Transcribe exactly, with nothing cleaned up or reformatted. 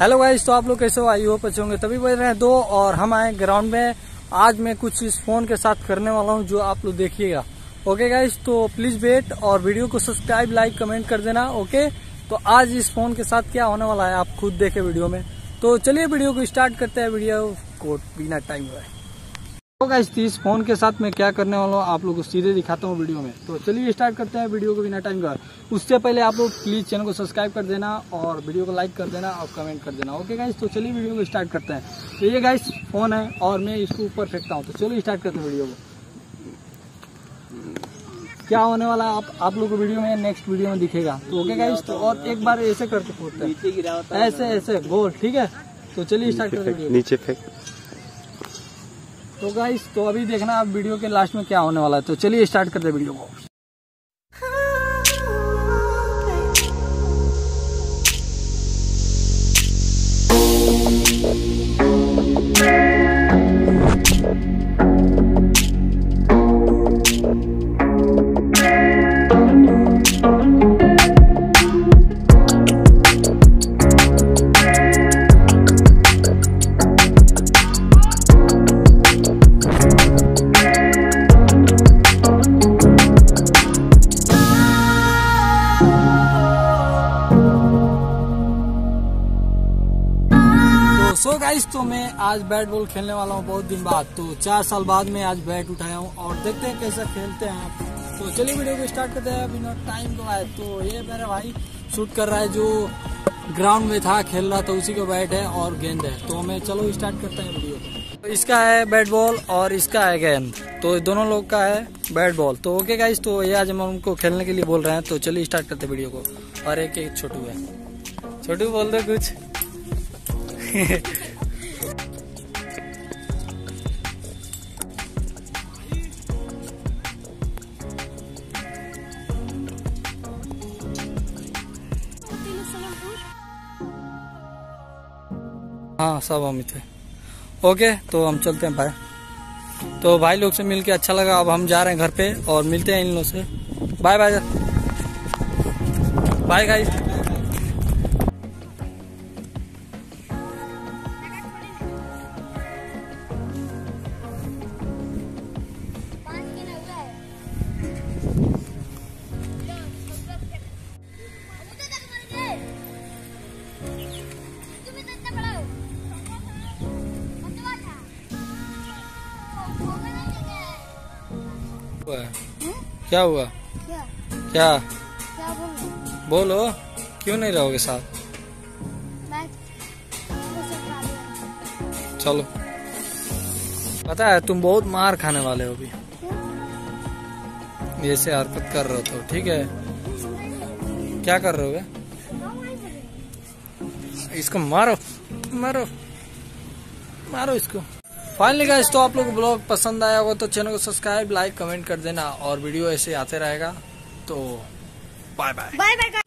Hello guys, तो आप लोग कैसे हो? आई होप अच्छे होंगे। तभी बोल रहे हैं दो और हम आए ग्राउंड में। आज मैं कुछ इस फोन के साथ करने वाला हूं जो आप लोग देखिएगा। ओके गाइस, तो प्लीज वेट और वीडियो को सब्सक्राइब लाइक कमेंट कर देना। ओके, तो आज इस फोन के साथ क्या होने वाला है आप खुद देखे वीडियो में। तो चलिए वीडियो को स्टार्ट करते हैं, वीडियो को बिना टाइम हुआ है। तो गाइस, इस फोन के साथ मैं क्या करने वाला हूँ आप लोग को सीधे दिखाता हूँ वीडियो में। तो चलिए स्टार्ट करते हैं वीडियो को बिना टाइम का। उससे पहले आप लोग प्लीज चैनल को सब्सक्राइब कर देना और वीडियो को लाइक कर देना और कमेंट कर देना। ओके गाइस, तो चलिए वीडियो को स्टार्ट करते हैं। तो ये गाइस फोन है और मैं इसको ऊपर फेंकता हूँ। तो चलिए स्टार्ट करते हैं वीडियो को। क्या होने वाला है आप आप लोग को वीडियो में नेक्स्ट वीडियो में दिखेगा। तो ओके गाइस, तो और एक बार ऐसे करके फोड़ते हैं, ऐसे ऐसे गोल, ठीक है। तो चलिए स्टार्ट करते हैं, नीचे फेंक। तो गाइस, तो अभी देखना आप वीडियो के लास्ट में क्या होने वाला है। तो चलिए स्टार्ट करते हैं वीडियो को। सो गाइस, तो मैं आज बैट बॉल खेलने वाला हूँ बहुत दिन बाद। तो चार साल बाद मैं आज बैट उठाया हूँ और देखते हैं कैसा खेलते हैं आप। तो चलिए वीडियो को स्टार्ट करते हैं बिना टाइम को आए। तो ये मेरा भाई शूट कर रहा है, जो ग्राउंड में था खेल रहा था, उसी का बैट है और गेंद है। तो मैं चलो स्टार्ट करते हैं वीडियो को। तो इसका है बैट बॉल और इसका है गेंद, तो दोनों लोग का है बैट बॉल। तो ओके गाइस, तो ये आज हम उनको खेलने के लिए बोल रहे हैं। तो चलिए स्टार्ट करते वीडियो को। और एक एक छोटू है, छोटू बोल दो कुछ। हाँ, सब हम थे। ओके, तो हम चलते हैं भाई। तो भाई लोग से मिलके अच्छा लगा। अब हम जा रहे हैं घर पे और मिलते हैं इन लोगों से। Bye bye bye guys. क्या हुआ? क्या क्या, क्या बोलो? क्यों नहीं रहोगे साथ? चलो, पता है तुम बहुत मार खाने वाले हो अभी। ऐसे हरकत कर रहे हो तो ठीक है। क्या कर रहे हो? इसको मारो मारो मारो इसको। फाइनली गाइस, तो आप लोग को ब्लॉग पसंद आया होगा तो चैनल को सब्सक्राइब लाइक कमेंट कर देना और वीडियो ऐसे आते रहेगा। तो बाय बाय बाय बाय।